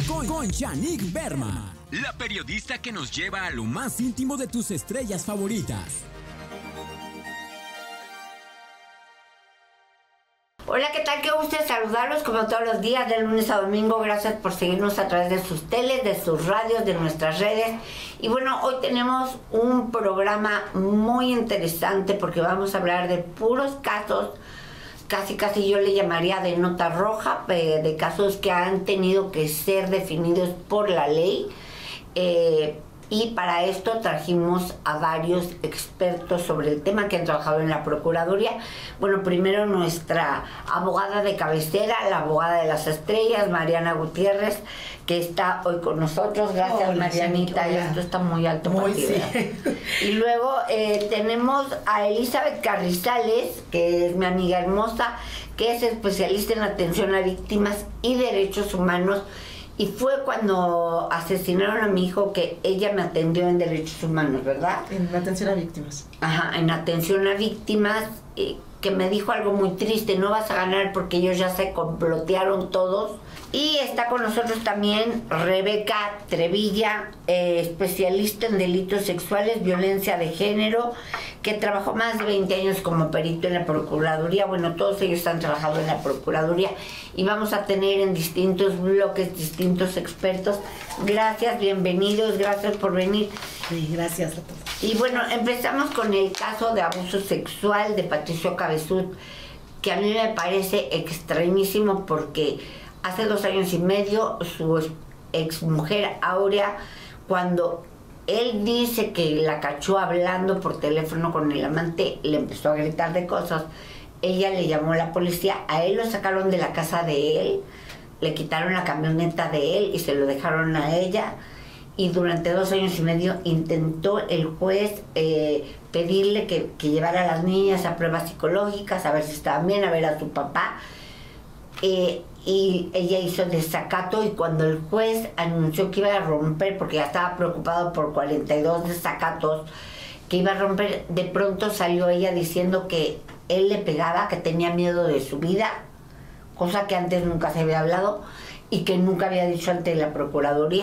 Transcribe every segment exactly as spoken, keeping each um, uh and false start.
con, con Shanique Berman, la periodista que nos lleva a lo más íntimo de tus estrellas favoritas. Hola, ¿qué tal? Qué gusto saludarlos como todos los días, de lunes a domingo. Gracias por seguirnos a través de sus teles, de sus radios, de nuestras redes. Y bueno, hoy tenemos un programa muy interesante porque vamos a hablar de puros casos, casi casi yo le llamaría de nota roja, de casos que han tenido que ser definidos por la ley. Eh, Y para esto trajimos a varios expertos sobre el tema que han trabajado en la Procuraduría. Bueno, primero nuestra abogada de cabecera, la abogada de las estrellas, Mariana Gutiérrez, que está hoy con nosotros. Gracias, hola, Marianita. Sí, esto está muy alto muy para ti, sí. Y luego eh, tenemos a Elizabeth Carrizales, que es mi amiga hermosa, que es especialista en atención a víctimas y derechos humanos. Y fue cuando asesinaron a mi hijo que ella me atendió en derechos humanos, ¿verdad? En atención a víctimas. Ajá, en atención a víctimas, eh, que me dijo algo muy triste: no vas a ganar porque ellos ya se complotearon todos. Y está con nosotros también Rebeca Trevilla, eh, especialista en delitos sexuales, violencia de género, que trabajó más de veinte años como perito en la Procuraduría. Bueno, todos ellos han trabajado en la Procuraduría y vamos a tener en distintos bloques distintos expertos. Gracias, bienvenidos, gracias por venir. Sí, gracias a todos. Y bueno, empezamos con el caso de abuso sexual de Patricio Cabezud, que a mí me parece extrañísimo porque hace dos años y medio su ex mujer Aurea, cuando él dice que la cachó hablando por teléfono con el amante, le empezó a gritar de cosas. Ella le llamó a la policía, a él lo sacaron de la casa de él, le quitaron la camioneta de él y se lo dejaron a ella. Y durante dos años y medio intentó el juez eh, pedirle que, que llevara a las niñas a pruebas psicológicas, a ver si estaban bien, a ver a su papá. Eh, y ella hizo desacato, y cuando el juez anunció que iba a romper, porque ya estaba preocupado por cuarenta y dos desacatos, que iba a romper, de pronto salió ella diciendo que él le pegaba, que tenía miedo de su vida, cosa que antes nunca se había hablado y que nunca había dicho ante la Procuraduría,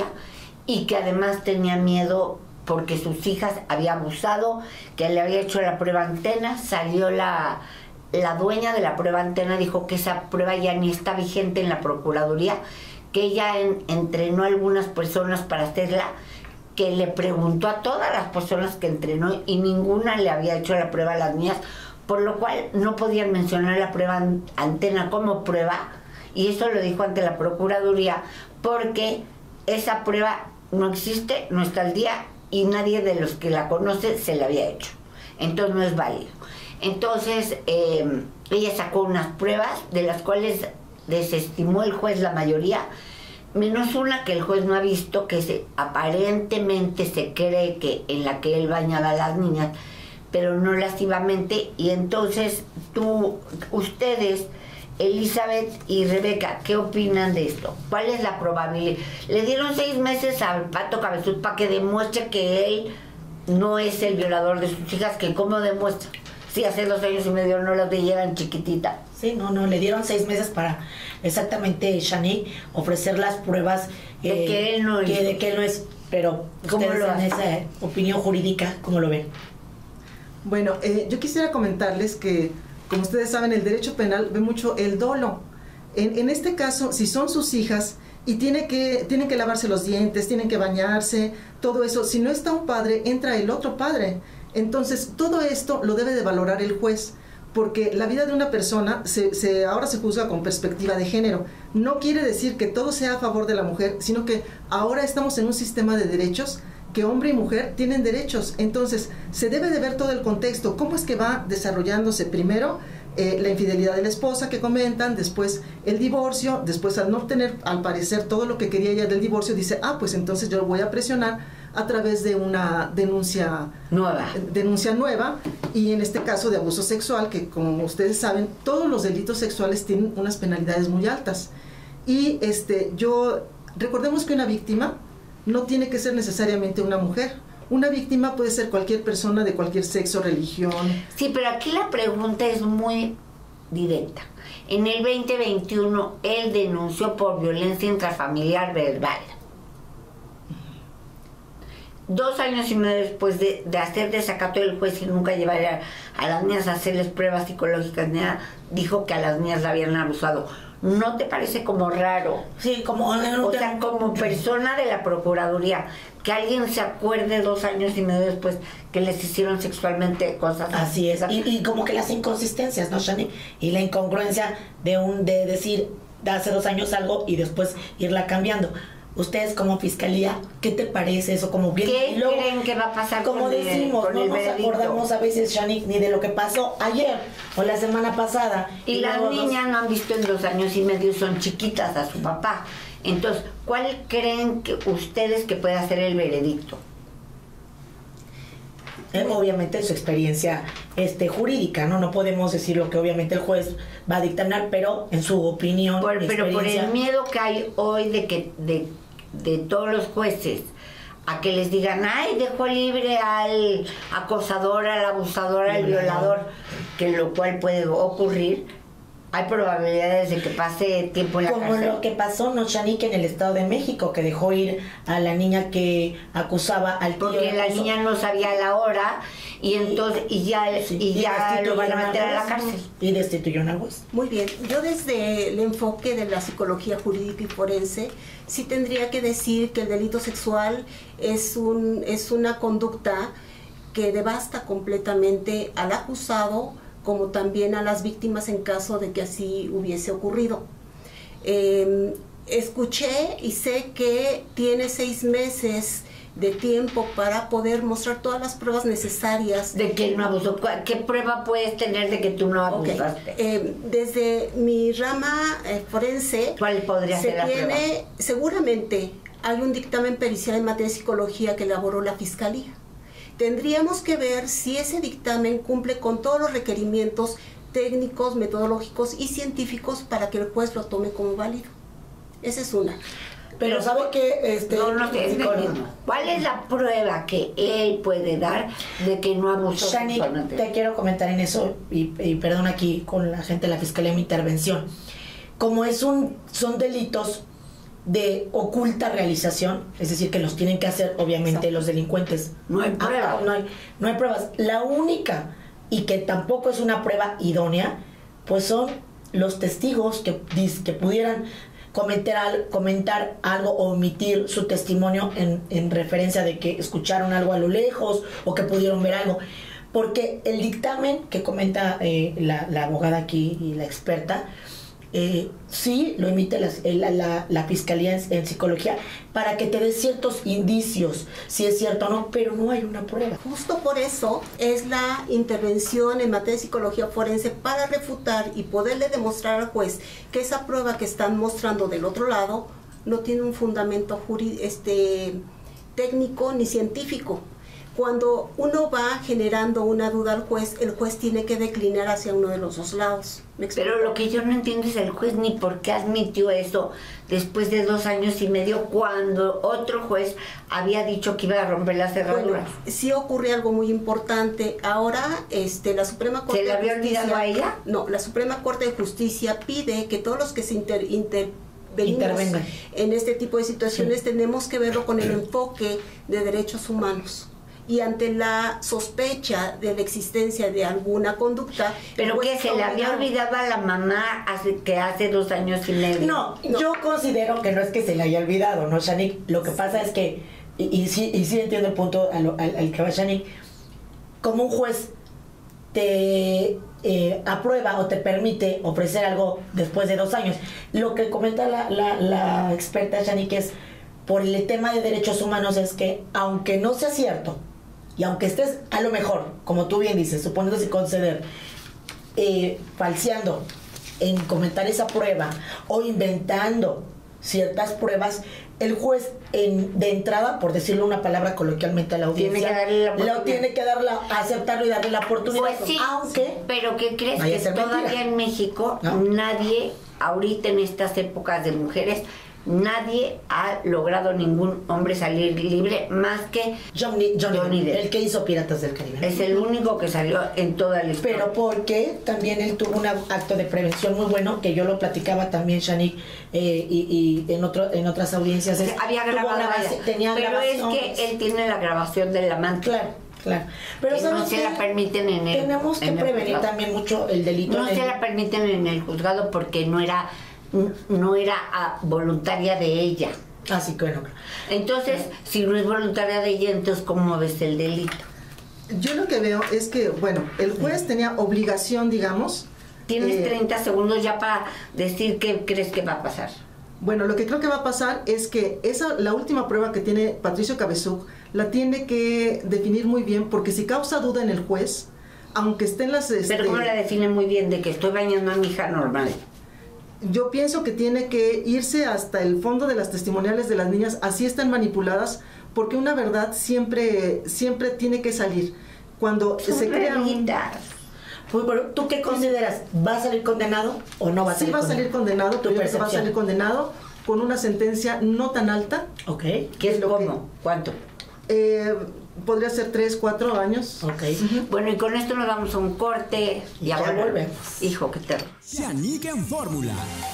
y que además tenía miedo porque sus hijas había abusado, que le había hecho la prueba antena. Salió la... La dueña de la prueba antena, dijo que esa prueba ya ni está vigente en la Procuraduría, que ella en, entrenó a algunas personas para hacerla, que le preguntó a todas las personas que entrenó y ninguna le había hecho la prueba a las niñas, por lo cual no podían mencionar la prueba antena como prueba, y eso lo dijo ante la Procuraduría, porque esa prueba no existe, no está al día, y nadie de los que la conoce se la había hecho, entonces no es válido. Entonces eh, ella sacó unas pruebas de las cuales desestimó el juez la mayoría, menos una que el juez no ha visto, que se, aparentemente se cree que en la que él bañaba a las niñas, pero no lascivamente. Y entonces tú, ustedes, Elizabeth y Rebeca, ¿qué opinan de esto? ¿Cuál es la probabilidad? Le dieron seis meses al Pato Cabezud para que demuestre que él no es el violador de sus hijas, que cómo demuestra. Sí, hace dos años y medio no la llevan chiquitita. Sí, no, no, le dieron seis meses para exactamente, Shanique, ofrecer las pruebas de eh, que él no que, de que él no es, pero ¿cómo ustedes lo en esa opinión jurídica, ¿cómo lo ven? Bueno, eh, yo quisiera comentarles que, como ustedes saben, el derecho penal ve mucho el dolo. En, en este caso, si son sus hijas y tiene que, tienen que lavarse los dientes, tienen que bañarse, todo eso, si no está un padre, entra el otro padre. Entonces, todo esto lo debe de valorar el juez, porque la vida de una persona se, se, ahora se juzga con perspectiva de género. No quiere decir que todo sea a favor de la mujer, sino que ahora estamos en un sistema de derechos que hombre y mujer tienen derechos. Entonces, se debe de ver todo el contexto, cómo es que va desarrollándose primero eh, la infidelidad de la esposa que comentan, después el divorcio, después al no obtener, al parecer, todo lo que quería ella del divorcio, dice, ah, pues entonces yo lo voy a presionar a través de una denuncia nueva. denuncia nueva, y en este caso de abuso sexual, que como ustedes saben, todos los delitos sexuales tienen unas penalidades muy altas. Y este, yo, recordemos que una víctima no tiene que ser necesariamente una mujer. Una víctima puede ser cualquier persona de cualquier sexo, religión. Sí, pero aquí la pregunta es muy directa. En el veinte veintiuno, él denunció por violencia intrafamiliar verbal. Dos años y medio después de, de hacer desacato del juez y nunca llevar a, a las niñas a hacerles pruebas psicológicas ni nada, dijo que a las niñas la habían abusado. ¿No te parece como raro? Sí, como... O sea, como persona de la Procuraduría, que alguien se acuerde dos años y medio después que les hicieron sexualmente cosas así. Así es. Y, y como que las inconsistencias, ¿no, Shani? Y la incongruencia de un de decir de hace dos años algo y después irla cambiando. Ustedes como fiscalía, ¿qué te parece eso? Como bien, ¿Qué y luego, creen que va a pasar como con decimos, el, con no el nos veredicto? acordamos a veces, Shani, ni de lo que pasó ayer o la semana pasada. Y, y las niñas nos... no han visto en dos años y medio, son chiquitas a su papá. Entonces, ¿cuál creen que ustedes que pueda ser el veredicto? Eh, obviamente su experiencia este, jurídica, ¿no? No podemos decir lo que obviamente el juez va a dictaminar, pero en su opinión... Por, pero por el miedo que hay hoy de que de, de todos los jueces a que les digan, ay, dejó libre al acosador, al abusador, al violador, que lo cual puede ocurrir, hay probabilidades de que pase tiempo en la Como cárcel. Como lo que pasó, ¿no, Shani, que en el Estado de México, que dejó ir a la niña que acusaba al tío? Porque la niña no sabía la hora y entonces y ya, sí, y ya lo van a meter a la cárcel. Y destituyeron al juez. Muy bien, yo desde el enfoque de la psicología jurídica y forense, sí tendría que decir que el delito sexual es, un, es una conducta que devasta completamente al acusado, como también a las víctimas en caso de que así hubiese ocurrido. Eh, escuché y sé que tiene seis meses de tiempo para poder mostrar todas las pruebas necesarias. ¿De que no abusó? ¿Qué prueba puedes tener de que tú no abusaste? Okay. Eh, desde mi rama eh, forense, ¿cuál podría se ser la tiene, prueba? Seguramente hay un dictamen pericial en materia de psicología que elaboró la Fiscalía. Tendríamos que ver si ese dictamen cumple con todos los requerimientos técnicos, metodológicos y científicos para que el juez lo tome como válido. Esa es una. Pero sabe que este no, no, es ¿cuál es la prueba que él puede dar de que no abusó? Shani, te quiero comentar en eso y, y perdón aquí con la gente de la Fiscalía mi intervención. Como es un son delitos de oculta realización, es decir, que los tienen que hacer obviamente Exacto. los delincuentes. No hay pruebas. Ah, no, hay, no hay pruebas. La única, y que tampoco es una prueba idónea, pues son los testigos que, que pudieran comentar, comentar algo o omitir su testimonio en, en referencia de que escucharon algo a lo lejos o que pudieron ver algo. Porque el dictamen que comenta eh, la, la abogada aquí y la experta, Eh, sí lo emite la, la, la, la Fiscalía en, en Psicología para que te dé ciertos indicios, si es cierto o no, pero no hay una prueba. Justo por eso es la intervención en materia de psicología forense para refutar y poderle demostrar al juez que esa prueba que están mostrando del otro lado no tiene un fundamento jurídico, este, técnico ni científico. Cuando uno va generando una duda al juez, el juez tiene que declinar hacia uno de los dos lados. Pero lo que yo no entiendo es el juez ni por qué admitió eso después de dos años y medio cuando otro juez había dicho que iba a romper las cerraduras. Bueno, sí ocurre algo muy importante. Ahora este, la Suprema Corte ¿Se le había olvidado a ella? No, la Suprema Corte de Justicia pide que todos los que se inter, inter intervengan en este tipo de situaciones sí. tenemos que verlo con el enfoque de derechos humanos. Y ante la sospecha de la existencia de alguna conducta... ¿Pero pues, que se le había olvidado a la mamá hace, que hace dos años y medio? No, no, yo considero que no es que se le haya olvidado, ¿no, Shani? Lo que pasa es que, y, y, sí, y sí entiendo el punto al, al, al que va Shani, como un juez te eh, aprueba o te permite ofrecer algo después de dos años. Lo que comenta la, la, la experta Shani, que es por el tema de derechos humanos, es que aunque no sea cierto, y aunque estés a lo mejor, como tú bien dices, suponiendo sin conceder, eh, falseando en comentar esa prueba o inventando ciertas pruebas, el juez en, de entrada, por decirlo una palabra coloquialmente a la audiencia, tiene que darle la lo tiene que dar la, aceptarlo y darle la oportunidad. Pues sí, aunque pero ¿qué crees? Que todavía mentira. En México ¿no? Nadie, ahorita en estas épocas de mujeres, nadie ha logrado ningún hombre salir libre más que Johnny, Johnny, Johnny Depp. El que hizo Piratas del Caribe. Es el único que salió en toda la historia. Pero porque también él tuvo un acto de prevención muy bueno, que yo lo platicaba también, Shanique, eh, y, y en otro en otras audiencias. Es, había grabado grabación, tenía pero es que él tiene la grabación del amante. Claro, claro. Pero que no se la permiten en el tenemos que prevenir también mucho el delito. No se la permiten en el juzgado porque no era no era uh, voluntaria de ella. Así que bueno. Entonces, si no es voluntaria de ella, entonces ¿cómo ves el delito? Yo lo que veo es que, bueno, el juez tenía obligación, digamos. Tienes eh, treinta segundos ya para decir qué crees que va a pasar. Bueno, lo que creo que va a pasar es que esa, la última prueba que tiene Patricio Cabezuc, la tiene que definir muy bien, porque si causa duda en el juez, aunque esté en las... Pero este, ¿cómo la define muy bien? De que estoy bañando a mi hija normal. Yo pienso que tiene que irse hasta el fondo de las testimoniales de las niñas, así están manipuladas, porque una verdad siempre, siempre tiene que salir. Cuando Son se crea un... Pues, bueno, ¿tú qué consideras? ¿Va a salir condenado o no va a Sí salir va a condenado? salir condenado, pero yo creo que va a salir condenado con una sentencia no tan alta. Ok. ¿Qué es lo cómo? que- ¿Cuánto? Eh, podría ser tres, cuatro años. Ok. Bueno, y con esto nos vamos a un corte y Ya ahora volvemos. Hijo, qué terror. Shanique en Fórmula.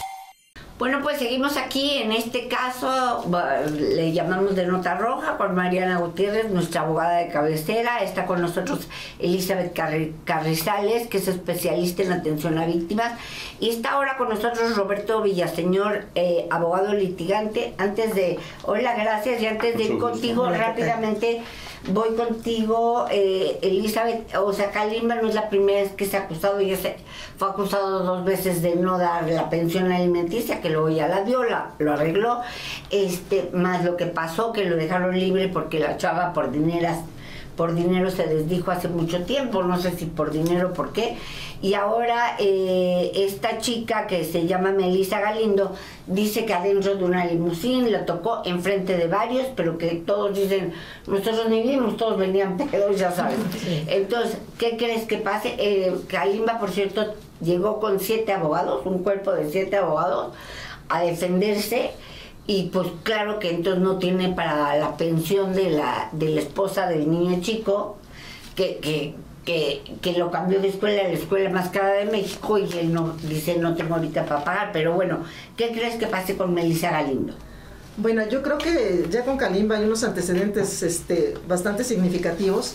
Bueno, pues seguimos aquí, en este caso va, le llamamos de nota roja con Mariana Gutiérrez, nuestra abogada de cabecera. Está con nosotros Elizabeth Carri Carrizales, que es especialista en atención a víctimas. Y está ahora con nosotros Roberto Villaseñor, eh, abogado litigante. Antes de, hola, gracias, y antes de ir contigo, Hola, ¿qué tal? rápidamente voy contigo, eh, Elizabeth. O sea, Kalimba no es la primera vez que se ha acusado, ya se fue acusado dos veces de no dar la pensión alimenticia, que luego ya la dio, la, lo arregló, este, más lo que pasó, que lo dejaron libre porque la chava por dineras, por dinero se desdijo hace mucho tiempo, no sé si por dinero o por qué, y ahora eh, esta chica que se llama Melissa Galindo dice que adentro de una limusín la tocó enfrente de varios, pero que todos dicen, nosotros ni vimos, todos venían pedos, ya sabes. Sí. Entonces, ¿qué crees que pase? Eh, Kalimba, por cierto, llegó con siete abogados, un cuerpo de siete abogados, a defenderse, y pues claro que entonces no tiene para la pensión de la, de la esposa del niño chico, que, que, que, que lo cambió de escuela a la escuela más cara de México, y él no dice no tengo ahorita para pagar. Pero bueno, ¿qué crees que pase con Melissa Galindo? Bueno, yo creo que ya con Kalimba hay unos antecedentes este, bastante significativos.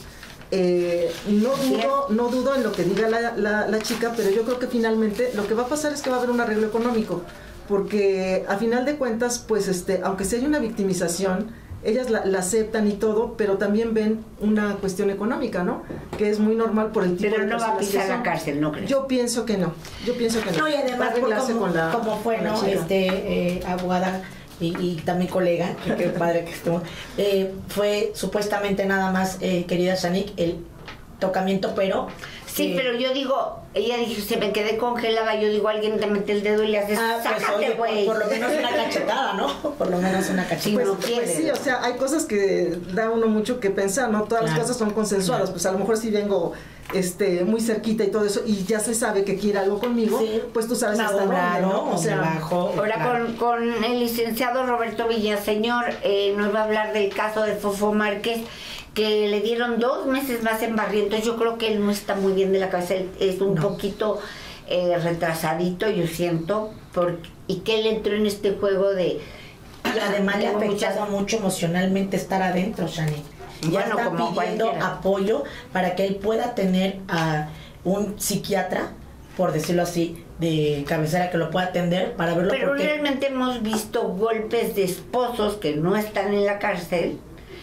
Eh, no dudo, no dudo en lo que diga la, la, la chica, pero yo creo que finalmente lo que va a pasar es que va a haber un arreglo económico, porque a final de cuentas, pues este, aunque si hay una victimización, ellas la, la aceptan y todo, pero también ven una cuestión económica, ¿no? Que es muy normal por el tipo Pero de no va a personas que pisar la son. cárcel, ¿no crees? Yo pienso que no, yo pienso que no. No, y Va a además, por arreglarse como, con la- como fue, con la ¿no? chica. Este, eh, abogada y, y también colega, que qué padre que estuvo, eh, fue supuestamente nada más, eh, querida Shanique, el tocamiento, pero... Sí, eh, pero yo digo, ella dijo, se me quedé congelada, yo digo, alguien te mete el dedo y le haces, Ah, pues, sácate, oye, por, güey. por lo menos una cachetada, ¿no? Por lo menos una cachetada. Sí, Pues, no pues quiere, sí, ¿no? o sea, hay cosas que da uno mucho que pensar, ¿no? Todas Claro. las cosas son consensuadas, Claro. pues a lo mejor si vengo este muy cerquita y todo eso, y ya se sabe que quiere algo conmigo, Sí. pues tú sabes Me hasta dónde, doblaron, ¿no? O sea, me bajo. Ahora Claro. con, con el licenciado Roberto Villaseñor eh, nos va a hablar del caso de Fofo Márquez, que le dieron dos meses más en Barrientos. Yo creo que él no está muy bien de la cabeza, él es un No. poquito eh, retrasadito, yo siento, por, y que él entró en este juego de... Y además le ha Tengo afectado muchas- mucho emocionalmente estar adentro, Shani. Ya Bueno, está como pidiendo cualquiera. apoyo para que él pueda tener a un psiquiatra, por decirlo así, de cabecera que lo pueda atender para verlo. Pero porque realmente hemos visto golpes de esposos que no están en la cárcel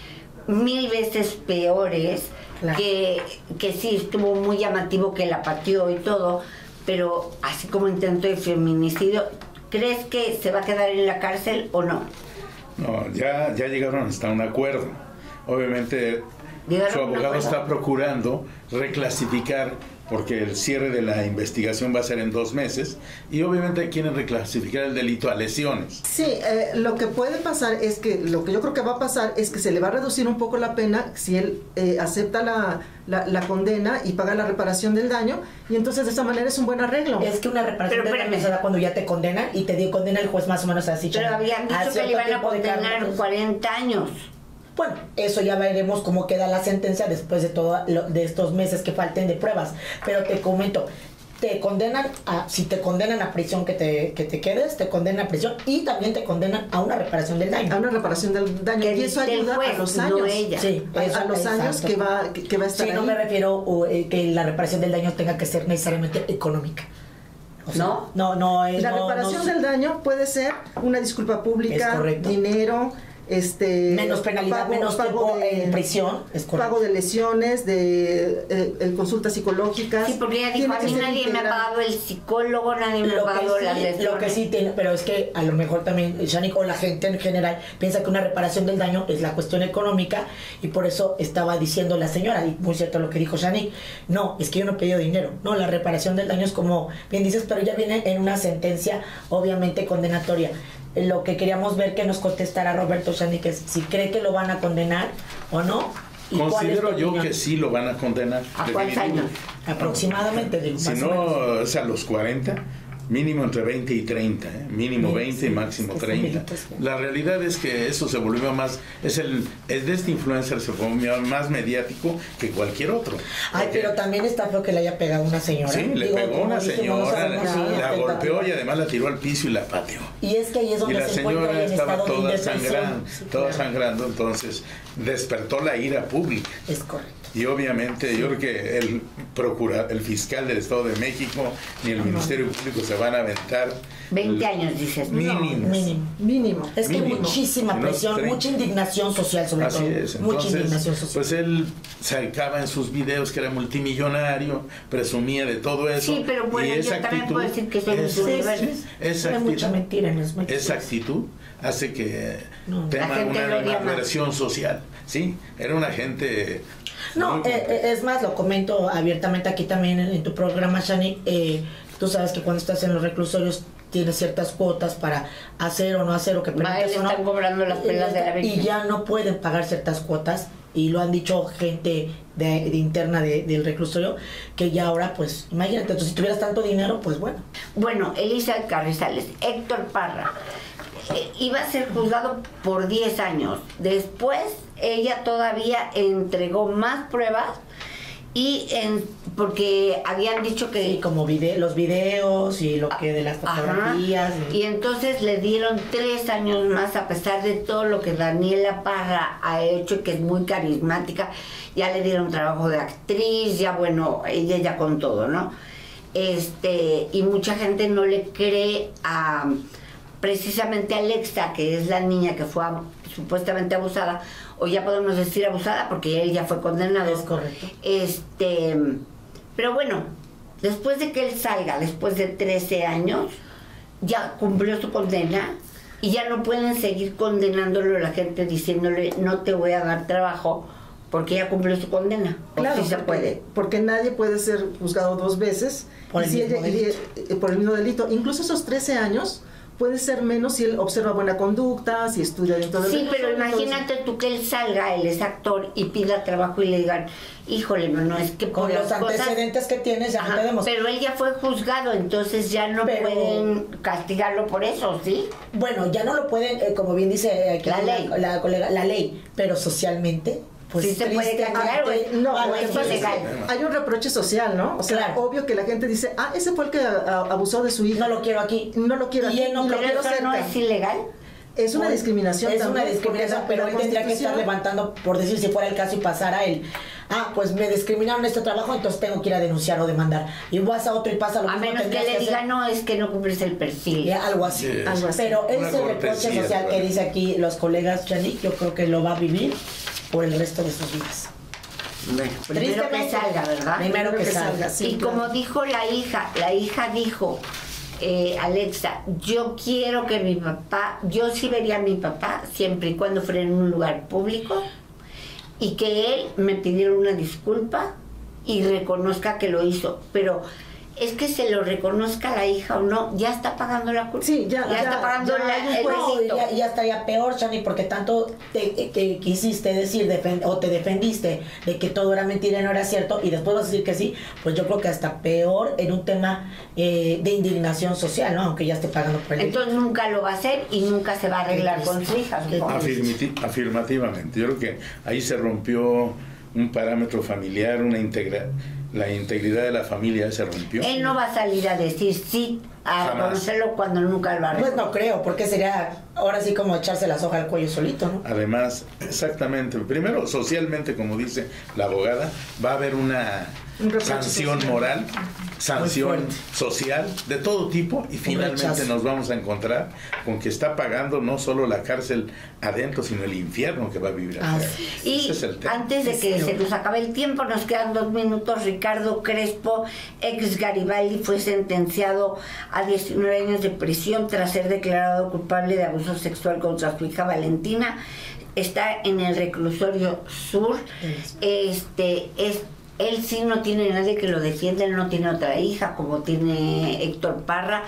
mil veces peores, Claro. que, que sí estuvo muy llamativo que la pateó y todo, pero así como intento de feminicidio, ¿crees que se va a quedar en la cárcel o no? No, ya, ya llegaron hasta un acuerdo. Obviamente Llegaron su a un abogado acuerdo. está procurando reclasificar porque el cierre de la investigación va a ser en dos meses y obviamente quieren reclasificar el delito a lesiones. Sí, eh, lo que puede pasar es que, lo que yo creo que va a pasar es que se le va a reducir un poco la pena si él eh, acepta la, la, la condena y paga la reparación del daño, y entonces de esa manera es un buen arreglo. Es que una reparación del daño se da cuando ya te condenan y te condena el juez más o menos así. Pero habían dicho que le iban a condenar cuarenta años. Bueno, eso ya veremos cómo queda la sentencia después de todo lo, de estos meses que falten de pruebas. Pero te comento, te condenan a, si te condenan a prisión que te, que te quedes, te condenan a prisión y también te condenan a una reparación del daño. A una reparación del daño. Que y eso ayuda juez, a los años. No ella. Sí, a, eso, a los exacto. años que va, que, que va a estar sí, ahí. no me refiero uh, eh, que la reparación del daño tenga que ser necesariamente económica. O sea, ¿No? No, no. Eh, La no, reparación no, del daño puede ser una disculpa pública, dinero, este menos penalidad, pago, menos pago tiempo de, en prisión, es correcto. pago de lesiones, de eh, el consultas psicológicas. Sí, porque ella dijo, Tiene a que mí ser nadie integral. me ha pagado el psicólogo, nadie me ha Lo pagado que, las sí, lesiones. lo que sí tiene, pero es que a lo mejor también Shanik o la gente en general piensa que una reparación del daño es la cuestión económica y por eso estaba diciendo la señora, y muy cierto lo que dijo Shanik, no, es que yo no he pedido dinero, no, la reparación del daño es como bien dices, pero ya viene en una sentencia obviamente condenatoria. Lo que queríamos ver que nos contestara Roberto Shanik es si cree que lo van a condenar o no. ¿Y considero yo que sí lo van a condenar. ¿A cuántos años? Aproximadamente. Digo, Si más no, o menos. es a los cuarenta, mínimo entre veinte y treinta, ¿eh? Mínimo Sí, veinte sí, y máximo es que treinta. son delitos, La realidad es que eso se volvió más, es el, es de este influencer se volvió más mediático que cualquier otro. Ay, Porque- pero también está feo que le haya pegado una señora. Sí, le Digo, pegó como una dijimos, no señora, sabemos si la, la está golpeó tratando. y además la tiró al piso y la pateó. Y es que ahí es Y donde la se encuentra señora en estaba estado de toda indefensión. sangrando, Sí, toda claro. sangrando, entonces despertó la ira pública. Es correcto. Y obviamente yo creo que el procura, el fiscal del Estado de México ni el Ministerio Público se van a aventar veinte años, dices. mínimo. Mínimo. Mínimo. Es que Mínimo. muchísima Unos presión, treinta. mucha indignación social sobre Así todo. es, Mucha entonces, indignación social. pues él sacaba en sus videos que era multimillonario, presumía de todo eso. Sí, pero bueno, y yo esa también actitud, puedo decir que soy es- Miss Sí, Universo. sí. esa Hay mucha actitud, mentira en los medios. esa actitud hace que No. tema La gente una lo odia más. animadversión social. Sí, era una gente. No, muy eh, eh, es más, lo comento abiertamente aquí también en, en tu programa, Shani. Eh, tú sabes que cuando estás en los reclusorios tienes ciertas cuotas para hacer o no hacer o que Va, le permites o no. están cobrando las pelas de la Y Virgen. ya no pueden pagar ciertas cuotas. Y lo han dicho gente de, de interna de- del reclusorio, que ya ahora, pues, imagínate, entonces, si tuvieras tanto dinero, pues bueno. Bueno, Elisa Carrizales, Héctor Parra, eh, iba a ser juzgado por diez años. Después, ella todavía entregó más pruebas y en, porque habían dicho que... Y como vide los videos y lo que de las Ajá. fotografías. y- Y entonces le dieron tres años más a pesar de todo lo que Daniela Parra ha hecho, que es muy carismática. Ya le dieron trabajo de actriz, ya bueno, ella ya con todo, ¿no? Este, y mucha gente no le cree a precisamente a Alexa, que es la niña que fue a- supuestamente abusada, o ya podemos decir abusada porque él ya fue condenado. Es correcto. Este, pero bueno, después de que él salga, después de trece años, ya cumplió su condena y ya no pueden seguir condenándolo a la gente diciéndole no te voy a dar trabajo porque ya cumplió su condena. ¿O Claro, sí se porque, puede? porque nadie puede ser juzgado dos veces Por y el si mismo ella- y- delito. eh, por el mismo delito. Incluso esos trece años puede ser menos si él observa buena conducta, si estudia dentro del Sí, pero reclusorio, imagínate tú que él salga, él es actor y pida trabajo y le digan, híjole, no, es que por Con los las cosas- antecedentes que tienes, ya Ajá, no podemos. pero él ya fue juzgado, entonces ya no Pero- pueden castigarlo por eso, ¿sí? Bueno, ya no lo pueden, eh, como bien dice aquí La ley. la colega, la ley, pero socialmente, pues Sí se puede tristemente, castigar, güey. No, a o veces- es ilegal. Hay un reproche social, ¿no? O sea, Claro. obvio que la gente dice, ah, ese fue el que a- abusó de su hija. No lo quiero aquí. No lo quiero Y aquí, él no ni lo cree Pero quiero eso no cerca. es ilegal. Es una Bueno, discriminación Es también, una discriminación, porque pero la él tendría que estar Constitución- levantando, por decir, si fuera el caso y pasara él. Ah, pues me discriminaron en este trabajo, entonces tengo que ir a denunciar o demandar. Y vas a otro y pasa lo A mismo. menos que tendrías le diga, hacer- no, es que no cumples el perfil. Eh, algo así. Sí, algo así. Pero Una ese reproche cortesía, social que claro. dice aquí los colegas Chanik, yo creo que lo va a vivir por el resto de sus vidas. Bueno, primero que Tristemente, salga, ¿verdad? Primero que, que salga. salga, sí. Y claro. como dijo la hija, la hija dijo, eh, Alexa, yo quiero que mi papá, yo sí vería a mi papá siempre y cuando fuera en un lugar público y que él me pidiera una disculpa y reconozca que lo hizo, pero es que se lo reconozca a la hija o no, ya está pagando la culpa. Sí, ya, ya, ya está pagando ya, la, el no, delito. ya, ya estaría peor, Shani, porque tanto te, te quisiste decir defend, o te defendiste de que todo era mentira y no era cierto, y después vas a decir que sí, pues yo creo que hasta peor en un tema eh, de indignación social, ¿no? Aunque ya esté pagando por el Entonces nunca lo va a hacer y nunca se va a arreglar con su hija. Afirmati afirmativamente. Yo creo que ahí se rompió un parámetro familiar, una integra la integridad de la familia se rompió. Él no va a salir a decir sí, a Jamás. conocerlo cuando nunca lo ha Pues no creo, porque sería ahora sí como echarse la soga al cuello solito, ¿no? Además, exactamente, primero socialmente, como dice la abogada, va a haber una sanción social. moral, sanción social de todo tipo, y finalmente nos vamos a encontrar con que está pagando no solo la cárcel adentro, sino el infierno que va a vivir ah, afuera. Y es el antes de que sí, se nos acabe el tiempo, nos quedan dos minutos. Ricardo Crespo, ex Garibaldi, fue sentenciado a diecinueve años de prisión tras ser declarado culpable de abuso sexual contra su hija Valentina. Está en el reclusorio sur. Este es Él sí no tiene nadie que lo defienda, él no tiene otra hija como tiene Héctor Parra.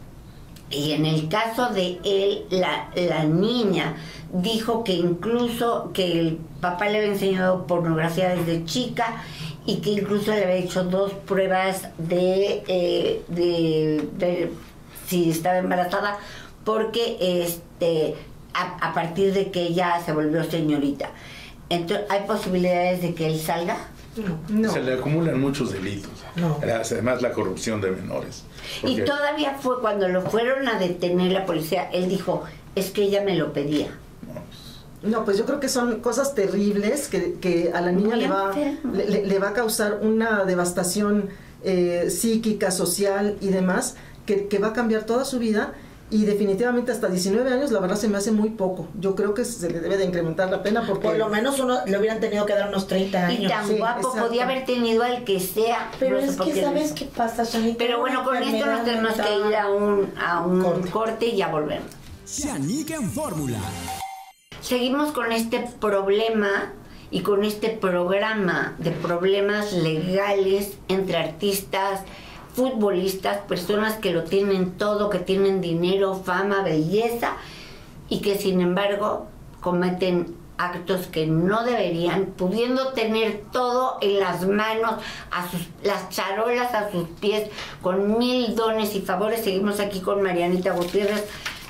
Y en el caso de él, la, la niña dijo que incluso que el papá le había enseñado pornografía desde chica y que incluso le había hecho dos pruebas de, eh, de, de si estaba embarazada, porque este a, a partir de que ella se volvió señorita. Entonces, ¿hay posibilidades de que él salga? No. Se le acumulan muchos delitos. No. Además, la corrupción de menores. Porque... Y todavía fue cuando lo fueron a detener la policía, él dijo, es que ella me lo pedía. No, pues yo creo que son cosas terribles que, que a la niña le va, le, le va a causar una devastación eh, psíquica, social y demás, que, que va a cambiar toda su vida. Y definitivamente hasta diecinueve años, la verdad se me hace muy poco. Yo creo que se le debe de incrementar la pena porque... Por lo menos uno le hubieran tenido que dar unos treinta años. Y tan sí, guapo, exacto. Podía haber tenido al que sea. Pero no es que, ¿sabes qué pasa, Shani? Pero bueno, con esto nos tenemos que ir a un, a un corte. corte y ya volvemos. Shanique en Fórmula. Seguimos con este problema y con este programa de problemas legales entre artistas, futbolistas, personas que lo tienen todo, que tienen dinero, fama, belleza, y que sin embargo cometen actos que no deberían, pudiendo tener todo en las manos, a sus, las charolas a sus pies, con mil dones y favores. Seguimos aquí con Marianita Gutiérrez,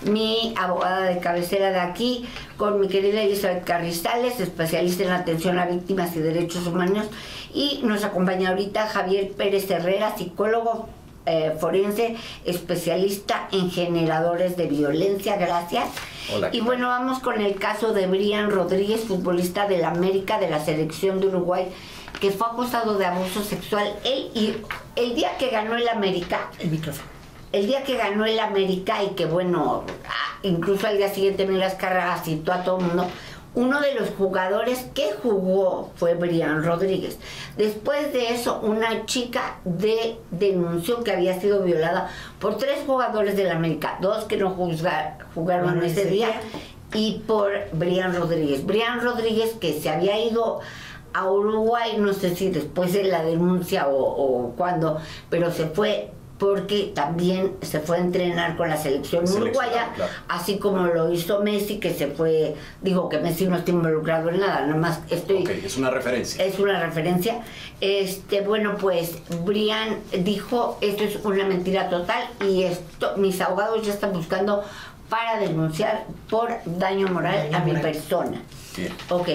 mi abogada de cabecera de aquí, con mi querida Elizabeth Carrizales, especialista en atención a víctimas y derechos humanos, y nos acompaña ahorita Javier Pérez Herrera, psicólogo eh, forense, especialista en generadores de violencia. Gracias. Hola. Y bueno, vamos con el caso de Brian Rodríguez, futbolista del América, de la selección de Uruguay, que fue acusado de abuso sexual. Él, y el día que ganó el América, el micrófono. El día que ganó el América y que bueno, incluso al día siguiente en las carreras citó a todo el mundo, uno de los jugadores que jugó fue Brian Rodríguez. Después de eso, una chica de, denunció que había sido violada por tres jugadores del América, dos que no juzgar, jugaron bueno, ese día, y por Brian Rodríguez. Brian Rodríguez, que se había ido a Uruguay, no sé si después de la denuncia o, o cuándo, pero se fue porque también se fue a entrenar con la selección, selección uruguaya, claro. Así como lo hizo Messi, que se fue, digo que Messi no está involucrado en nada, nada más estoy... Okay, es una referencia. Es una referencia. Este, bueno, pues Brian dijo, esto es una mentira total y esto, mis abogados ya están buscando para denunciar por daño moral daño a moral. mi persona. Bien. Ok.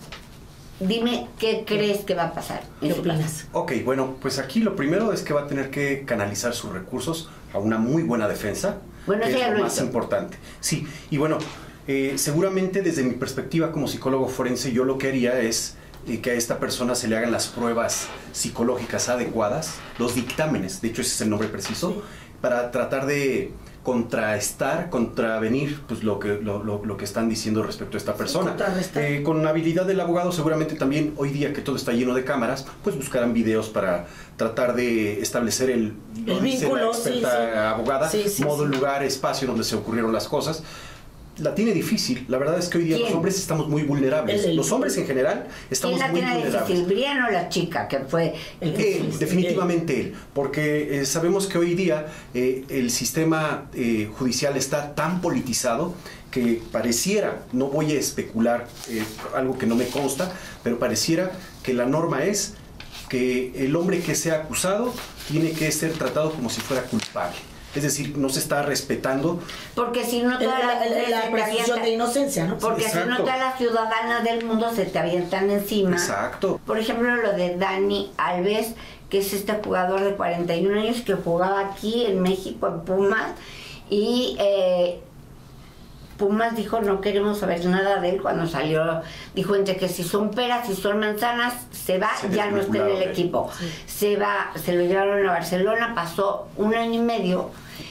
Dime, ¿qué crees que va a pasar? ¿Qué opinas? Ok, bueno, pues aquí lo primero es que va a tener que canalizar sus recursos a una muy buena defensa, bueno, que es lo lo más hizo. importante. Sí, y bueno, eh, seguramente desde mi perspectiva como psicólogo forense, yo lo que haría es eh, que a esta persona se le hagan las pruebas psicológicas adecuadas, los dictámenes, de hecho ese es el nombre preciso, sí. Para tratar de contraestar, contravenir pues lo que lo, lo, lo que están diciendo respecto a esta persona. Eh, con la habilidad del abogado seguramente también hoy día que todo está lleno de cámaras, pues buscarán videos para tratar de establecer el, el vínculo, la experta sí, sí. abogada, sí, sí, modo, sí. lugar, espacio donde se ocurrieron las cosas. la tiene difícil. La verdad es que hoy día ¿Quién? los hombres estamos muy vulnerables. El, los hombres en general estamos muy vulnerables. ¿Quién la tiene difícil, Brian o la chica que fue? El, él, definitivamente él. Porque eh, sabemos que hoy día eh, el sistema eh, judicial está tan politizado que pareciera, no voy a especular eh, algo que no me consta, pero pareciera que la norma es que el hombre que sea acusado tiene que ser tratado como si fuera culpable. Es decir, no se está respetando. Porque si no todas la, la, la presunción de inocencia, ¿no? Porque Exacto. si no todas las ciudadanas del mundo se te avientan encima. Exacto. Por ejemplo, lo de Dani Alves, que es este jugador de cuarenta y un años que jugaba aquí en México, en Pumas, y eh, Pumas dijo no queremos saber nada de él cuando salió. Dijo entre que si son peras, si son manzanas, se va, se ya no está en el equipo. Sí. Se va, se lo llevaron a Barcelona, pasó un año y medio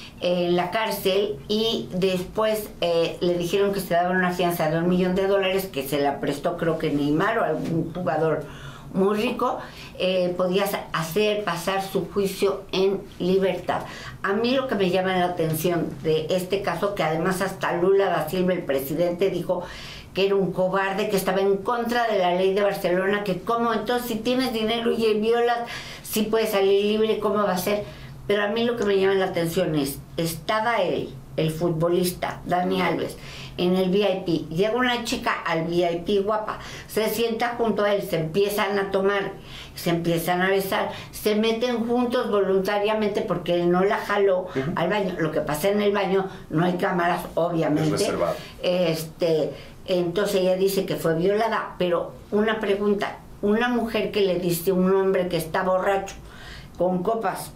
en la cárcel y después eh, le dijeron que se daba una fianza de un millón de dólares que se la prestó creo que Neymar o algún jugador muy rico, eh, podía hacer pasar su juicio en libertad. A mí lo que me llama la atención de este caso, que además hasta Lula da Silva, el presidente, dijo que era un cobarde, que estaba en contra de la ley de Barcelona, que cómo, entonces si tienes dinero y violas, sí puedes salir libre, ¿cómo va a ser? Pero a mí lo que me llama la atención es, estaba él, el futbolista, Dani Alves, en el V I P, llega una chica al V I P guapa, se sienta junto a él, se empiezan a tomar, se empiezan a besar, se meten juntos voluntariamente porque él no la jaló uh-huh. al baño. Lo que pasa en el baño, no hay cámaras, obviamente. Es reservado. Este, entonces ella dice que fue violada, pero una pregunta, una mujer que le dice a un hombre que está borracho, con copas,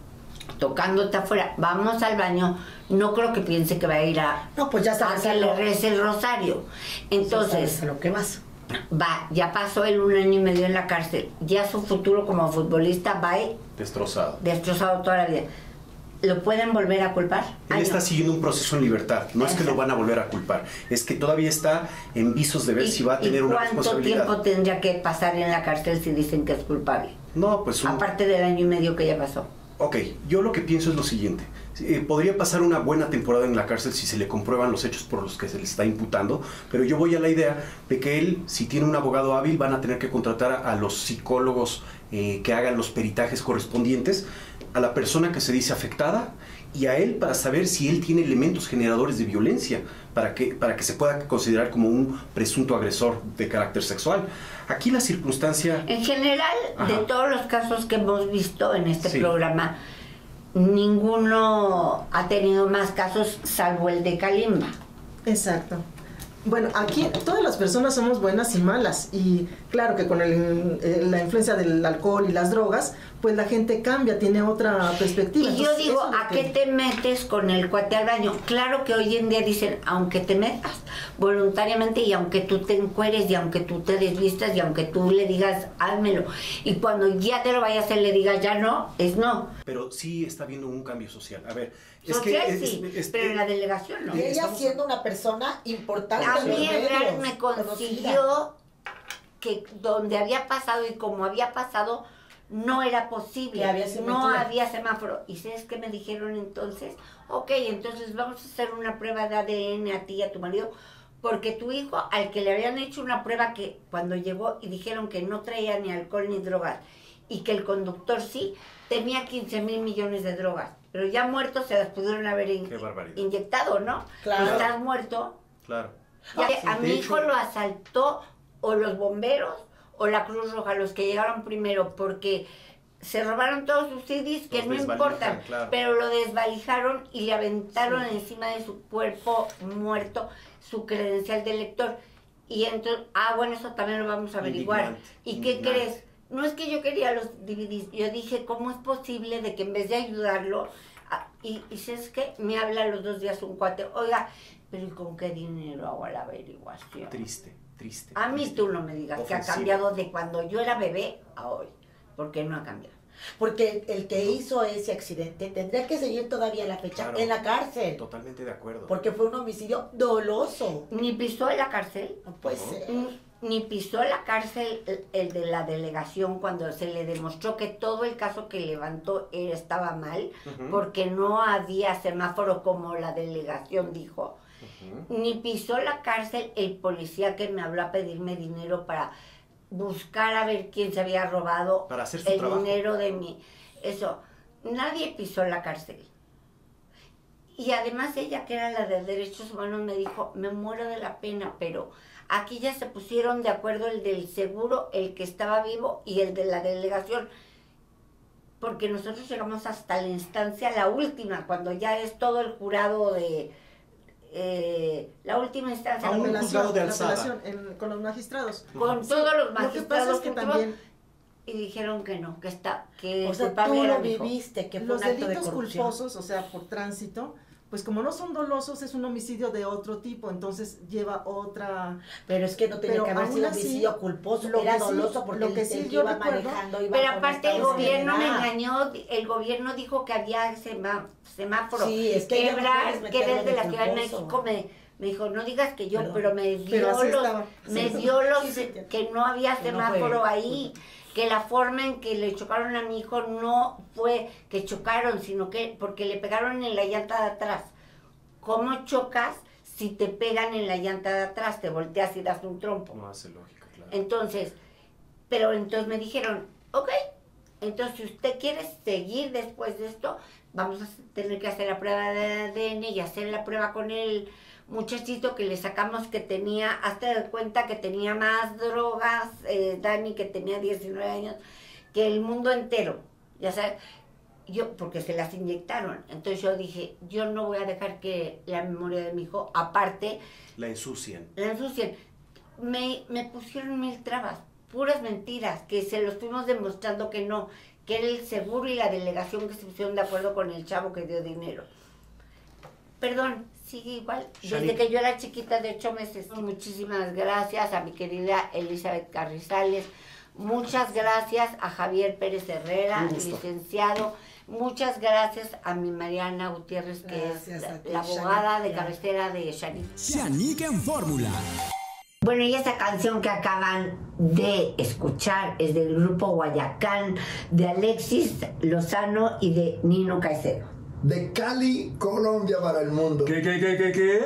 tocándote afuera, vamos al baño, no creo que piense que va a ir a, no, pues ya a que le rece el rosario. Entonces, lo que más. Va, ya pasó él un año y medio en la cárcel, ya su futuro como futbolista va a destrozado. Destrozado toda la vida. ¿Lo pueden volver a culpar? Él Ay, está no. siguiendo un proceso en libertad. No es que lo van a volver a culpar, es que todavía está en visos de ver si va a tener una responsabilidad. ¿Cuánto tiempo tendría que pasar en la cárcel si dicen que es culpable? No, pues... Un... Aparte del año y medio que ya pasó. Ok, yo lo que pienso es lo siguiente. Eh, podría pasar una buena temporada en la cárcel si se le comprueban los hechos por los que se le está imputando, pero yo voy a la idea de que él, si tiene un abogado hábil, van a tener que contratar a, a los psicólogos eh, que hagan los peritajes correspondientes, a la persona que se dice afectada y a él para saber si él tiene elementos generadores de violencia para que, para que se pueda considerar como un presunto agresor de carácter sexual. Aquí la circunstancia... En general, Ajá. de todos los casos que hemos visto en este sí. programa, ninguno ha tenido más casos salvo el de Kalimba. Exacto. Bueno, aquí todas las personas somos buenas y malas y claro que con el, eh, la influencia del alcohol y las drogas, pues la gente cambia, tiene otra perspectiva. Y yo Entonces, digo, ¿a que... qué te metes con el cuate al baño? Claro que hoy en día dicen, aunque te metas voluntariamente y aunque tú te encueres y aunque tú te desvistas y aunque tú le digas, házmelo, y cuando ya te lo vayas a hacer le digas, ya no, es no. Pero sí está habiendo un cambio social. A ver, es social que... Sí, es, es, pero en la delegación no. Y ella siendo una persona importante. A mí Ebrar me consiguió que donde había pasado y como había pasado no era posible, había no había semáforo. ¿Y sabes qué me dijeron entonces? Ok, entonces vamos a hacer una prueba de A D N a ti y a tu marido, porque tu hijo, al que le habían hecho una prueba que cuando llegó y dijeron que no traía ni alcohol ni drogas y que el conductor sí, tenía quince mil millones de drogas, pero ya muertos se las pudieron haber in inyectado, ¿no? Claro. Estás muerto. Claro. Ya, ah, a mi hijo lo asaltó o los bomberos o la Cruz Roja, los que llegaron primero, porque se robaron todos sus C Ds que no importan, claro. pero lo desvalijaron y le aventaron sí. encima de su cuerpo muerto su credencial de lector. Y entonces, ah, bueno, eso también lo vamos a averiguar. Indignante. ¿Y Indignante. qué crees? No es que yo quería los D V Ds, yo dije, ¿cómo es posible de que en vez de ayudarlo, a, y, y ¿sabes qué? Me habla los dos días un cuate, oiga, pero ¿y con qué dinero hago la averiguación? Triste, triste. A mí triste. tú no me digas Ofensivo. que ha cambiado de cuando yo era bebé a hoy, porque no ha cambiado. Porque el que hizo ese accidente tendría que seguir todavía la fecha claro, en la cárcel. Totalmente de acuerdo. Porque fue un homicidio doloso. Ni pisó en la cárcel. No puede ser. Ni, ni pisó la cárcel el, el de la delegación cuando se le demostró que todo el caso que levantó él estaba mal, uh-huh. porque no había semáforo como la delegación dijo. Uh-huh. Uh-huh. Ni pisó la cárcel el policía que me habló a pedirme dinero para buscar a ver quién se había robado para hacer su el trabajo. dinero de mí. Eso, nadie pisó la cárcel. Y además ella, que era la de derechos humanos, me dijo, me muero de la pena, pero aquí ya se pusieron de acuerdo el del seguro, el que estaba vivo y el de la delegación. Porque nosotros llegamos hasta la instancia, la última, cuando ya es todo el jurado de... Eh, la última instancia. A un juzgado de alzada. En, con los magistrados. Con sí, todos los magistrados. Lo que pasa es que también... Y dijeron que no, que está... Que o sea, tú lo viviste, que fue los un acto delitos de corrupción. culposos, o sea, por tránsito, pues como no son dolosos, es un homicidio de otro tipo, entonces lleva otra... Pero es que no tenía pero que haber sido así, homicidio culposo, lo era que sí, doloso porque lo que el, sí el que yo iba recuerdo, manejando iba pero con aparte el estado de gobierno me ebriedad. engañó, el gobierno dijo que había semá, semáforo. Sí, es que Quebrar, que desde de la Ciudad de culposo. México me, me dijo, no digas que yo, Pero- pero, me dio pero así los, estaba. me Sí. dio los Sí, sí. que no había Que no semáforo fue. ahí, que la forma en que le chocaron a mi hijo no fue que chocaron, sino que porque le pegaron en la llanta de atrás. ¿Cómo chocas si te pegan en la llanta de atrás? Te volteas y das un trompo. No hace lógica, claro. Entonces, pero entonces me dijeron, ok, entonces si usted quiere seguir después de esto, vamos a tener que hacer la prueba de A D N y hacer la prueba con el muchachito que le sacamos que tenía, hazte de cuenta que tenía más drogas, eh, Dani, que tenía diecinueve años, que el mundo entero, ya sabes. Yo, porque se las inyectaron. Entonces yo dije, yo no voy a dejar que la memoria de mi hijo, aparte, La ensucian. la ensucien. Me, me pusieron mil trabas, puras mentiras, que se los fuimos demostrando que no, que era el seguro y la delegación que se pusieron de acuerdo con el chavo que dio dinero. Perdón, sigue igual. Desde Shani. que yo era chiquita de ocho meses. Muchísimas gracias a mi querida Elizabeth Carrizales. Muchas gracias a Javier Pérez Herrera, Un gusto. licenciado. Muchas gracias a mi Mariana Gutiérrez, que Gracias a es ti, la abogada Shanique. de cabecera de Shanique. Shanique en Fórmula. Bueno, y esa canción que acaban de escuchar es del grupo Guayacán, de Alexis Lozano y de Nino Caicedo. De Cali, Colombia para el mundo. ¿Qué, qué, qué, qué, qué?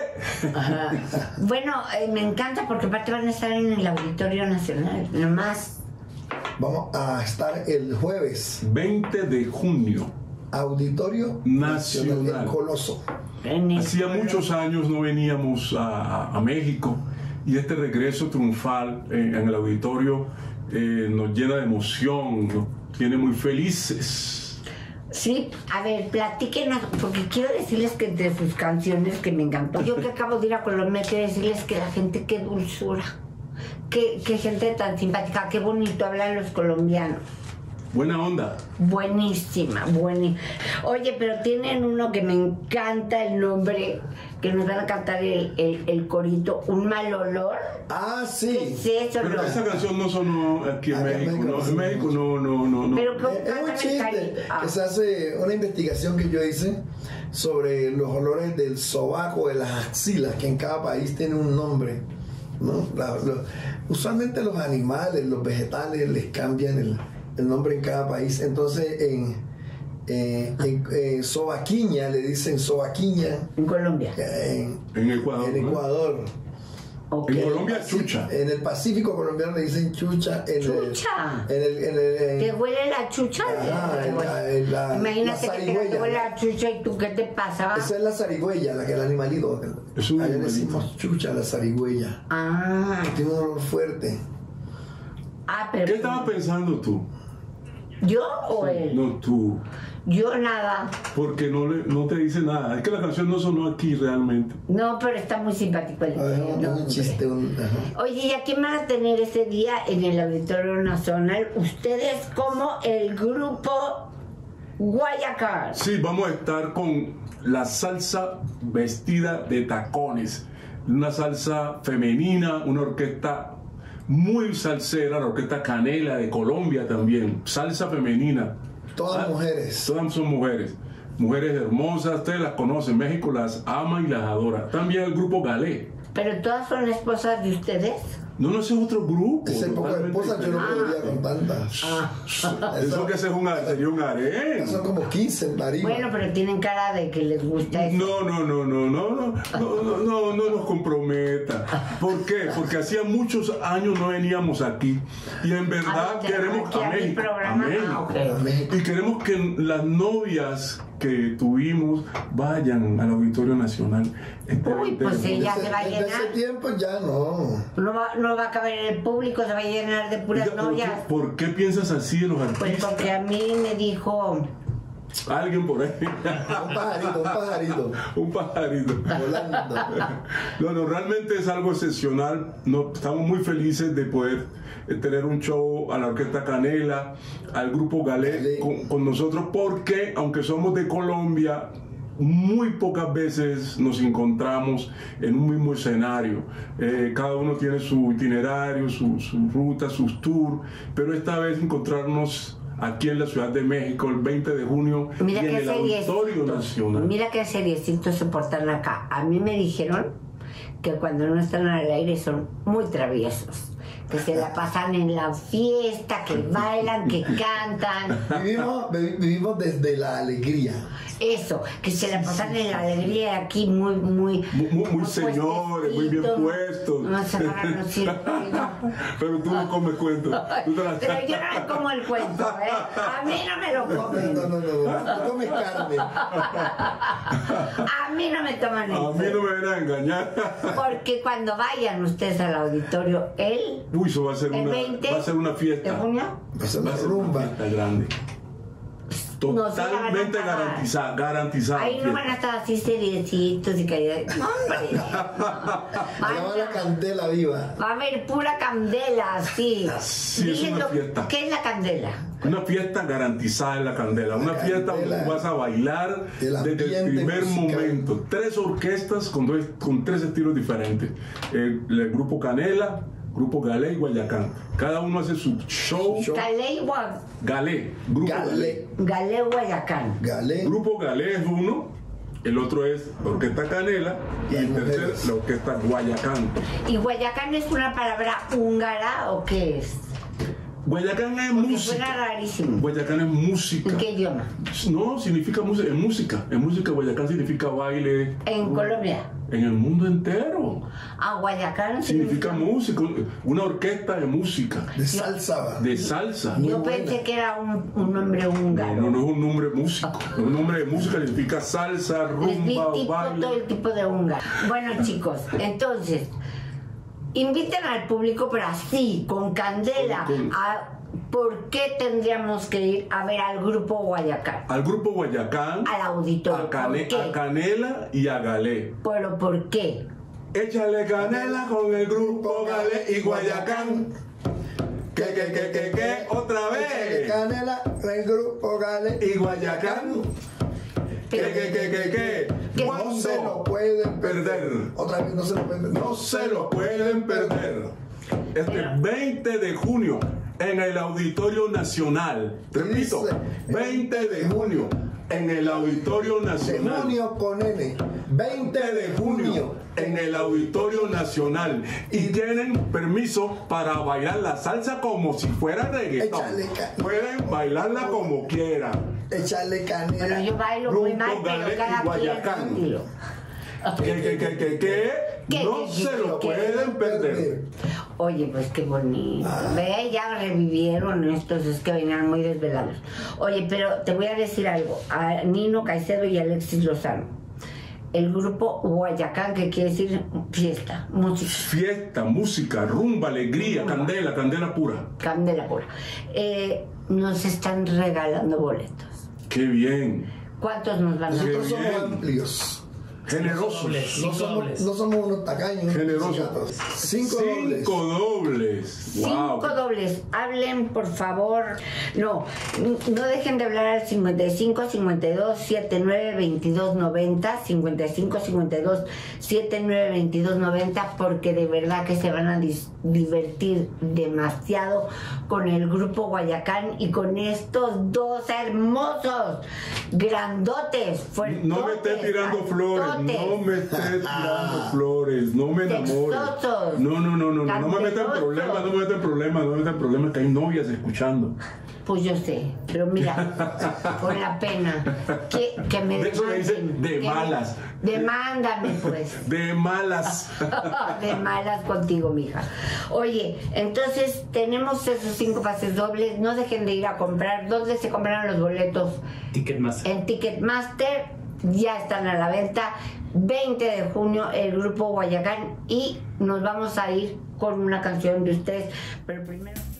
Bueno, eh, me encanta porque aparte van a estar en el Auditorio Nacional, nomás. Vamos a estar el jueves. veinte de junio. Auditorio Nacional. Nacional El Coloso. En el- Hacía muchos años no veníamos a, a México y este regreso triunfal eh, en el auditorio eh, nos llena de emoción, nos tiene muy felices. Sí, a ver, platíquenos, porque quiero decirles que de sus canciones que me encantó. Yo que acabo de ir a Colombia, quiero decirles que la gente, qué dulzura, qué, qué gente tan simpática, qué bonito hablan los colombianos. Buena onda. Buenísima, buenísima. Oye, pero tienen uno que me encanta el nombre, que nos van a cantar el, el, el corito, Un Mal Olor. Ah, ¿Qué sí. es eso? Pero No. esa canción no sonó aquí en Ah, en México, México, ¿no? sí. En México no, no, no, no. Pero que- Es es un cántame, chiste Cari. Ah. que se hace una investigación que yo hice sobre los olores del sobaco, de las axilas, que en cada país tiene un nombre, ¿no? La- lo- usualmente los animales, los vegetales les cambian el, el nombre en cada país. Entonces en, eh, en eh, sobaquiña le dicen sobaquiña En Colombia. en, En Ecuador. en ¿no? Ecuador. Ok. En Colombia, chucha. En el Pacífico colombiano le dicen chucha. En Chucha. El, en el, en el, en- ¿Te huele la chucha? Ajá, Te en huele. la- en la- Imagínate la que te, te zarigüeya. huele la chucha y tú, ¿qué te pasa? Esa es la zarigüeya, la que el animalito. Es un Allá le animalito. decimos chucha a la zarigüeya. Ah, Tiene un olor fuerte. ah, pero... ¿Qué estabas pensando tú? ¿Yo o él? No, tú. Yo nada. Porque no, le, no te dice nada. Es que la canción no sonó aquí realmente. No, pero está muy simpático el A ver, un, el un nombre. chiste. Un, ajá. Oye, ¿y a quién van a tener ese día en el Auditorio Nacional? Ustedes como el grupo Guayacán. Sí, vamos a estar con la salsa vestida de tacones. Una salsa femenina, una orquesta muy salsera, la orquesta Canela de Colombia también. Salsa femenina. Todas Ah, mujeres. Todas son mujeres. Mujeres hermosas, ustedes las conocen. México las ama y las adora. También el grupo Galé. ¿Pero todas son esposas de ustedes? No, no, ese es otro grupo. Ese poco de esposas yo no Ah. podría con tantas. Ah. Eso que ese es un, sería un harén. Son como quince en Tarima. Bueno, pero tienen cara de que les gusta eso. No, no, no, no, no, no, no, no, no, no nos comprometa. ¿Por qué? Porque hacía muchos años no veníamos aquí y en verdad Ah, ya, queremos aquí a a mi México, a programa. México. Ah, ok. A México. Y queremos que las novias que tuvimos vayan al Auditorio Nacional. Este Uy, veinte pues de sí, junio. ya se va a Desde ese llenar. tiempo ya no. No va, no va a caber en el público, se va a llenar de puras Oiga, ¿por qué- novias. ¿Por qué piensas así de los Pues artistas? porque a mí me dijo, Alguien por ahí. Un pajarito, un pajarito. Un pajarito. Volando. No, no, realmente es algo excepcional. No, estamos muy felices de poder eh, tener un show a la Orquesta Canela, al Grupo Galé Galé. con, con nosotros, porque aunque somos de Colombia, muy pocas veces nos encontramos en un mismo escenario. Eh, cada uno tiene su itinerario, su, su ruta, sus tours, pero esta vez encontrarnos aquí en la Ciudad de México el veinte de junio mira y en qué el Auditorio seriecitos, Nacional. mira qué seriecitos se portan acá. A mí me dijeron que cuando no están al aire son muy traviesos, que se la pasan en la fiesta, que bailan, que cantan. Vivimos, vi- vivimos desde la alegría. Eso, que se la pasan en la alegría aquí muy, muy... Muy, muy, muy señores, muy bien puestos. No se agarran los siempre, no. Pero tú no comes cuento. Tú te la- Pero yo no me como el cuento, ¿eh? A mí no me lo No, comen. no, no, no, no. Tú comes carne. A mí no me toman el A mí no me van a engañar. Porque cuando vayan ustedes al auditorio, él, Uy, eso va a ser el una, veinte va a ser una de fiesta. junio, Va a ser Va una a ser una rumba. fiesta grande. No se la van a Totalmente acabar. garantizada, garantizada. ahí no van a estar así seriecitos y callados. No, hombre. Allá va la Van a- candela viva. Va a haber pura candela, sí. Sí, es Dicen una lo- fiesta. ¿Qué es la candela? Una fiesta garantizada en la Candela. Una La fiesta donde Candela. tú vas a bailar El desde el ambiente primer musical. momento. Tres orquestas con, dos- con tres estilos diferentes. El, el grupo Canela, grupo Galé y Guayacán. Cada uno hace su show. Show. Galé y Gua- Galé, grupo Galé. Galé. Galé Guayacán. Galé. Grupo Galé es uno, el otro es la Orquesta Canela y Las el tercero mujeres. la Orquesta Guayacán. ¿Y Guayacán es una palabra húngara o qué es? Guayacán es Porque música. suena rarísimo. Guayacán es música. ¿En qué idioma? No, significa música, en música. En música Guayacán significa baile. En Colombia. En el mundo entero. Ah, Guayacán Significa música, una orquesta de música, De salsa va. de salsa. Muy Yo buena. pensé que era un, un nombre No, húngaro. no, no es un nombre músico. Un nombre de música significa salsa, Les vi rumba, tipo, todo baile. el tipo de húngaro. Bueno, chicos, entonces, inviten al público, pero así, con candela, Con- con- a por qué tendríamos que ir a ver al grupo Guayacán, Al grupo Guayacán, al auditorio. a, Cane- ¿Por qué? a Canela y a Galé. Pero ¿por qué? Échale canela con el grupo Galé y Guayacán. ¿Qué, qué, qué, qué, qué? Otra Échale vez. canela, el grupo Galé. Y Guayacán. ¿Qué, Pero- qué, qué, qué, qué? ¿Qué? No se lo pueden perder. Perder. Otra vez, no se lo pueden perder. No se lo pueden perder. Este veinte de junio en el Auditorio Nacional. Repito, Dice, veinte de junio en el Auditorio De Nacional. junio con N. veinte de junio en el Auditorio Nacional. Y tienen permiso para bailar la salsa como si fuera reggaetón. Échale ca- Pueden bailarla como quieran. Echarle canela. Bueno, yo bailo muy Grupo mal, pero Galé y cada quien Guayacán. su estilo. ¿Qué, qué, qué, qué, qué? ¿Qué, No qué, se qué, lo qué? pueden perder. Oye, pues qué bonito. Ve, ya revivieron estos, es que venían muy desvelados. Oye, pero te voy a decir algo. A Nino Caicedo y Alexis Lozano. El grupo Guayacán, que quiere decir fiesta, música, Fiesta, música, rumba, alegría, candela, candela pura. candela pura. Eh, nos están regalando boletos. Qué bien. ¿Cuántos nos van a dar? Nosotros somos bien. amplios. Generosos. No Cinco somos, dobles. no somos unos tacaños. Generosos. Cinco dobles. Cinco dobles. Cinco Wow. dobles. Hablen, por favor. No, no dejen de hablar al cincuenta y cinco, cincuenta y dos, setenta y nueve, veintidós, noventa, cincuenta y cinco, cincuenta y dos, setenta y nueve, veintidós, noventa, porque de verdad que se van a dis- divertir demasiado con el grupo Guayacán y con estos dos hermosos, grandotes, fuertes. No me estés tirando flores. no me estés tirando flores, no me enamores. Textosos. No, no, no, no, no, no me metan Canterosos. problemas, no me metan problemas, no me metan problemas, que hay novias escuchando. Pues yo sé, pero mira, con la pena, que, que me De eso le dicen de que malas. me- demándame, pues. De malas. De malas contigo, mija. Oye, entonces tenemos esos cinco pases dobles. No dejen de ir a comprar. ¿Dónde se compraron los boletos? Ticketmaster. En Ticketmaster. Ya están a la venta. veinte de junio, el grupo Guayacán. Y nos vamos a ir con una canción de ustedes. Pero primero.